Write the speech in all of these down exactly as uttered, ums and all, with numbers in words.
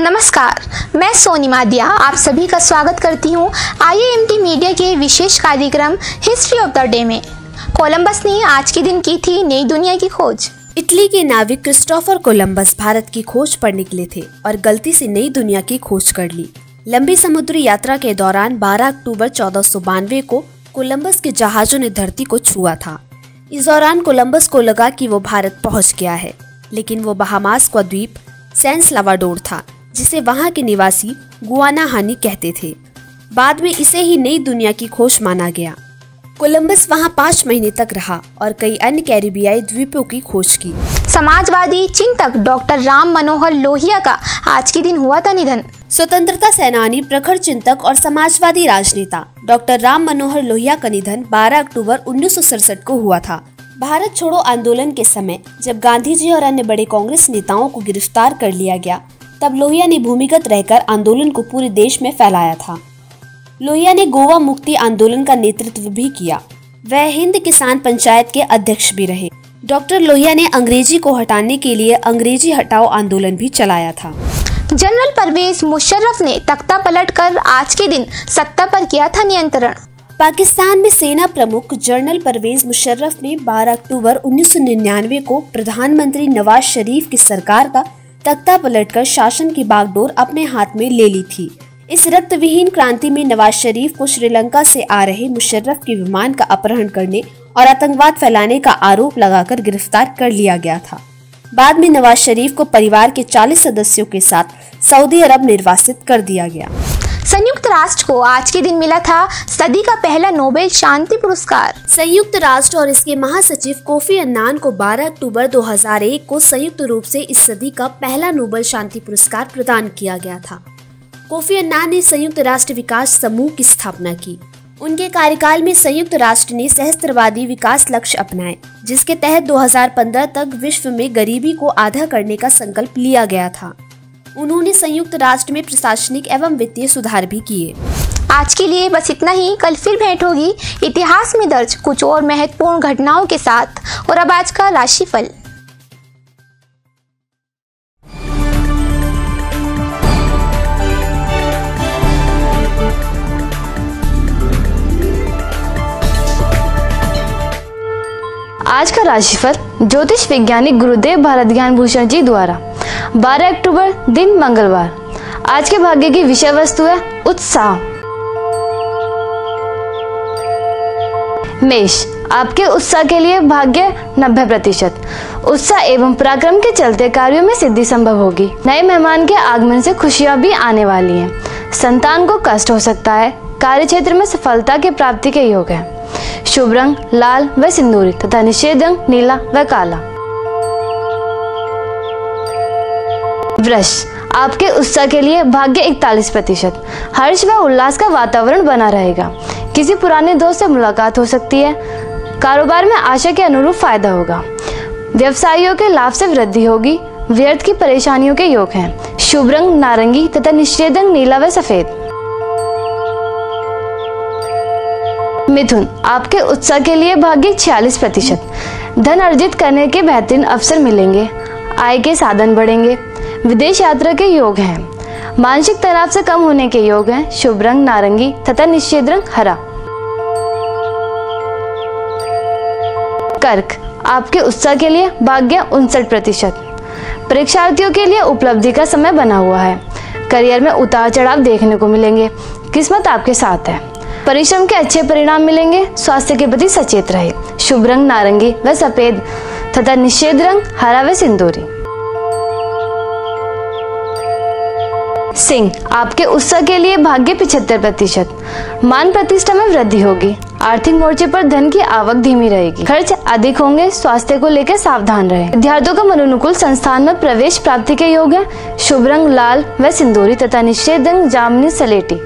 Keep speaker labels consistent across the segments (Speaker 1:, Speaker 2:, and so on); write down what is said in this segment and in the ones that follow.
Speaker 1: नमस्कार, मैं सोनी मादिया आप सभी का स्वागत करती हूँ I I M T media के विशेष कार्यक्रम हिस्ट्री ऑफ द डे में। कोलंबस ने आज के दिन की थी नई दुनिया की खोज।
Speaker 2: इटली के नाविक क्रिस्टोफर कोलंबस भारत की खोज पर निकले थे और गलती से नई दुनिया की खोज कर ली। लंबी समुद्री यात्रा के दौरान बारह अक्टूबर चौदह सौ बानवे को कोलंबस के जहाजों ने धरती को छुआ था। इस दौरान कोलंबस को लगा कि वो भारत पहुंच गया है, लेकिन वो बहामास का द्वीप सैन साल्वाडोर था, जिसे वहां के निवासी गुआनाहानी कहते थे। बाद में इसे ही नई दुनिया की खोज माना गया। कोलंबस वहां पाँच महीने तक रहा और कई अन्य कैरिबियाई द्वीपों की खोज की।
Speaker 1: समाजवादी चिंतक डॉक्टर राम मनोहर लोहिया का आज के दिन हुआ था निधन।
Speaker 2: स्वतंत्रता सेनानी, प्रखर चिंतक और समाजवादी राजनेता डॉक्टर राम मनोहर लोहिया का निधन बारह अक्टूबर उन्नीस सौ सड़सठ को हुआ था। भारत छोड़ो आंदोलन के समय जब गांधी जी और अन्य बड़े कांग्रेस नेताओं को गिरफ्तार कर लिया गया, तब लोहिया ने भूमिगत रहकर आंदोलन को पूरे देश में फैलाया था। लोहिया ने गोवा मुक्ति आंदोलन का नेतृत्व भी किया। वह हिंद किसान पंचायत के अध्यक्ष भी रहे। डॉक्टर लोहिया ने अंग्रेजी को हटाने के लिए अंग्रेजी हटाओ आंदोलन भी चलाया था।
Speaker 1: जनरल परवेज मुशर्रफ ने तख्ता पलटकर आज के दिन सत्ता पर किया था नियंत्रण।
Speaker 2: पाकिस्तान में सेना प्रमुख जनरल परवेज मुशर्रफ ने बारह अक्टूबर उन्नीस सौ निन्यानवे को प्रधानमंत्री नवाज शरीफ की सरकार का तख्ता पलटकर शासन की बागडोर अपने हाथ में ले ली थी। इस रक्तविहीन क्रांति में नवाज शरीफ को श्रीलंका से आ रहे मुशर्रफ के विमान का अपहरण करने और आतंकवाद फैलाने का आरोप लगाकर गिरफ्तार कर लिया गया था। बाद में नवाज शरीफ को परिवार के चालीस सदस्यों के साथ सऊदी अरब निर्वासित कर दिया गया।
Speaker 1: संयुक्त राष्ट्र को आज के दिन मिला था सदी का पहला नोबेल शांति पुरस्कार।
Speaker 2: संयुक्त राष्ट्र और इसके महासचिव कोफी अन्नान को बारह अक्टूबर दो हज़ार एक को संयुक्त रूप से इस सदी का पहला नोबेल शांति पुरस्कार प्रदान किया गया था। कोफी अन्नान ने संयुक्त राष्ट्र विकास समूह की स्थापना की। उनके कार्यकाल में संयुक्त राष्ट्र ने सहस्त्रवादी विकास लक्ष्य अपनाए, जिसके तहत दो हज़ार पंद्रह तक विश्व में गरीबी को आधा करने का संकल्प लिया गया था। उन्होंने संयुक्त राष्ट्र में प्रशासनिक एवं वित्तीय सुधार भी किए।
Speaker 1: आज के लिए बस इतना ही। कल फिर भेंट होगी इतिहास में दर्ज कुछ और महत्वपूर्ण घटनाओं के साथ। और अब आज का राशिफल।
Speaker 3: आज का राशिफल ज्योतिष वैज्ञानिक गुरुदेव भारत ज्ञान भूषण जी द्वारा। बारह अक्टूबर दिन मंगलवार। आज के भाग्य की विषय वस्तु है उत्साह। मेष, आपके उत्साह के लिए भाग्य नब्बे प्रतिशत। उत्साह एवं पराक्रम के चलते कार्यों में सिद्धि संभव होगी। नए मेहमान के आगमन से खुशियां भी आने वाली हैं। संतान को कष्ट हो सकता है। कार्य क्षेत्र में सफलता की प्राप्ति के योग है। शुभ रंग लाल व सिंदूरी तथा निषेध रंग नीला व काला। वृष, आपके उत्साह के लिए भाग्य इकतालीस प्रतिशत। हर्ष व उल्लास का वातावरण बना रहेगा। किसी पुराने दोस्त से मुलाकात हो सकती है। कारोबार में आशा के अनुरूप फायदा होगा। व्यवसायियों के लाभ से वृद्धि होगी। व्यर्थ की परेशानियों के योग हैं। शुभ रंग नारंगी तथा निषेध रंग नीला व सफेद। मिथुन, आपके उत्साह के लिए भाग्य छियालीस प्रतिशत। धन अर्जित करने के बेहतरीन अवसर मिलेंगे। आय के साधन बढ़ेंगे। विदेश यात्रा के योग हैं। मानसिक तनाव से कम होने के योग हैं। शुभ रंग नारंगी तथा निषेध रंग हरा। कर्क, आपके उत्साह के लिए भाग्य उनसठ प्रतिशत। परीक्षार्थियों के लिए उपलब्धि का समय बना हुआ है। करियर में उतार चढ़ाव देखने को मिलेंगे। किस्मत आपके साथ है। परिश्रम के अच्छे परिणाम मिलेंगे। स्वास्थ्य के प्रति सचेत रहे। शुभ रंग नारंगी व सफेद तथा निषेध रंग हरा व सिंदूरी। सिंह, आपके उत्साह के लिए भाग्य पिछहत्तर प्रतिशत। मान प्रतिष्ठा में वृद्धि होगी। आर्थिक मोर्चे पर धन की आवक धीमी रहेगी। खर्च अधिक होंगे। स्वास्थ्य को लेकर सावधान रहें। विद्यार्थियों को मनोनुकूल संस्थान में प्रवेश प्राप्ति के योग है। शुभ रंग लाल व सिंदूरी तथा निषेध रंग जामुनी सलेटी।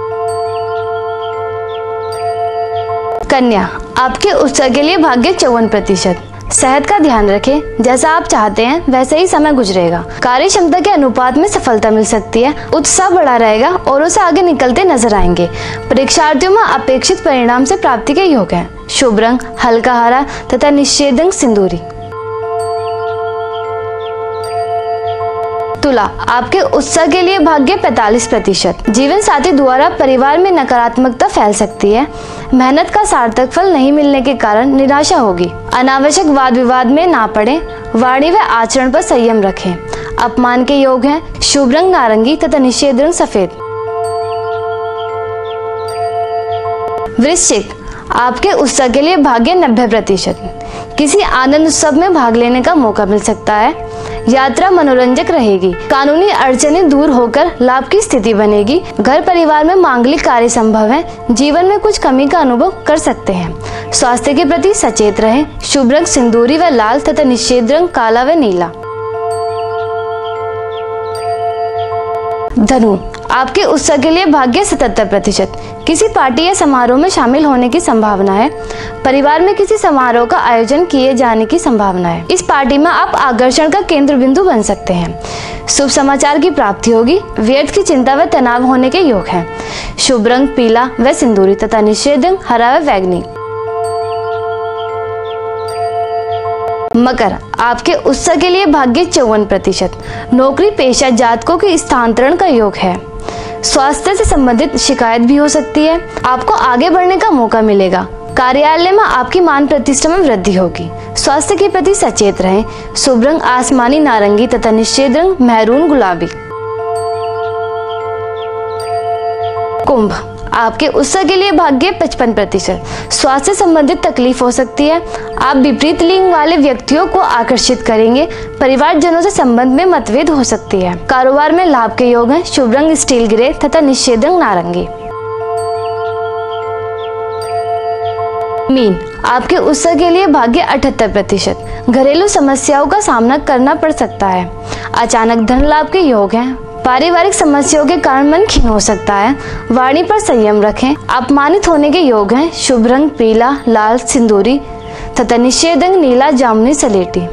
Speaker 3: कन्या, आपके उत्साह के लिए भाग्य चौवन प्रतिशत। सेहत का ध्यान रखें। जैसा आप चाहते हैं वैसे ही समय गुजरेगा। कार्य क्षमता के अनुपात में सफलता मिल सकती है। उत्साह बढ़ा रहेगा और उसे आगे निकलते नजर आएंगे। परीक्षार्थियों में अपेक्षित परिणाम से प्राप्ति के योग है। शुभ रंग हल्का हरा तथा निषेध रंग सिंदूरी। तुला, आपके उत्साह के लिए भाग्य पैंतालीस प्रतिशत। जीवन साथी द्वारा परिवार में नकारात्मकता फैल सकती है। मेहनत का सार्थक फल नहीं मिलने के कारण निराशा होगी। अनावश्यक वाद विवाद में ना पड़े। वाणी व आचरण पर संयम रखें। अपमान के योग हैं। शुभ रंग नारंगी तथा निषेध रंग सफेद। वृश्चिक, आपके उत्साह के लिए भाग्य नब्बे प्रतिशत। किसी आनंद उत्सव में भाग लेने का मौका मिल सकता है। यात्रा मनोरंजक रहेगी। कानूनी अड़चनें दूर होकर लाभ की स्थिति बनेगी। घर परिवार में मांगलिक कार्य संभव है। जीवन में कुछ कमी का अनुभव कर सकते हैं। स्वास्थ्य के प्रति सचेत रहें। शुभ रंग सिंदूरी व लाल तथा निषेध रंग काला व नीला। धनु, आपके उत्साह के लिए भाग्य सतहत्तर प्रतिशत। किसी पार्टी या समारोह में शामिल होने की संभावना है। परिवार में किसी समारोह का आयोजन किए जाने की संभावना है। इस पार्टी में आप आकर्षण का केंद्र बिंदु बन सकते हैं। शुभ समाचार की प्राप्ति होगी। व्यर्थ की चिंता व तनाव होने के योग हैं। शुभ रंग पीला व सिंदूरी तथा निषेध रंग हरा व बैगनी। मकर, आपके उत्साह के लिए भाग्य चौवन प्रतिशत। नौकरी पेशा जातकों के स्थानांतरण का योग है। स्वास्थ्य से संबंधित शिकायत भी हो सकती है। आपको आगे बढ़ने का मौका मिलेगा। कार्यालय में आपकी मान प्रतिष्ठा में वृद्धि होगी। स्वास्थ्य के प्रति सचेत रहें। शुभ रंग आसमानी नारंगी तथा निषेध रंग मैरून गुलाबी। कुंभ, आपके उत्साह के लिए भाग्य पचपन प्रतिशत। स्वास्थ्य संबंधित तकलीफ हो सकती है। आप विपरीत लिंग वाले व्यक्तियों को आकर्षित करेंगे। परिवारजनों से संबंध में मतभेद हो सकती है। कारोबार में लाभ के योग हैं। शुभ रंग स्टील ग्रे तथा निषेध रंग नारंगी। मीन, आपके उत्साह के लिए भाग्य अठहत्तर प्रतिशत। घरेलू समस्याओं का सामना करना पड़ सकता है। अचानक धन लाभ के योग हैं। पारिवारिक समस्याओं के कारण मन खिन्न हो सकता है। वाणी पर संयम रखें। अपमानित होने के योग हैं। शुभ रंग पीला लाल सिंदूरी तथा निषेध रंग नीला जामुनी सलेटी।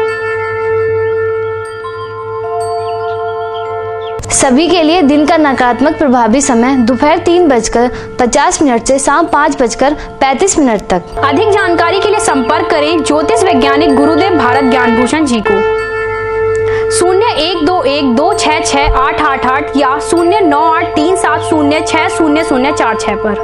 Speaker 3: सभी के लिए दिन का नकारात्मक प्रभावी समय दोपहर तीन बजकर पचास मिनट से शाम पाँच बजकर पैंतीस मिनट तक।
Speaker 4: अधिक जानकारी के लिए संपर्क करें ज्योतिष वैज्ञानिक गुरुदेव भारत ज्ञान भूषण जी को शून्य एक दो एक दो छः छः आठ आठ आठ या शून्य नौ आठ तीन सात शून्य छः शून्य शून्य चार छः पर।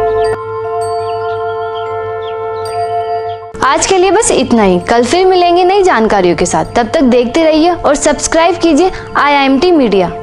Speaker 3: आज के लिए बस इतना ही। कल फिर मिलेंगे नई जानकारियों के साथ। तब तक देखते रहिए और सब्सक्राइब कीजिए I I M T media.